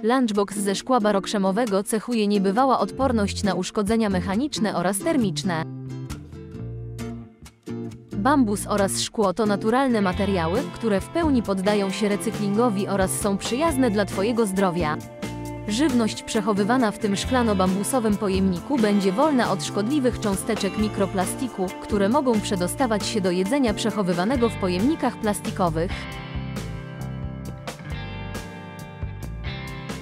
Lunchbox ze szkła barokrzemowego cechuje niebywała odporność na uszkodzenia mechaniczne oraz termiczne. Bambus oraz szkło to naturalne materiały, które w pełni poddają się recyklingowi oraz są przyjazne dla Twojego zdrowia. Żywność przechowywana w tym szklano-bambusowym pojemniku będzie wolna od szkodliwych cząsteczek mikroplastiku, które mogą przedostawać się do jedzenia przechowywanego w pojemnikach plastikowych.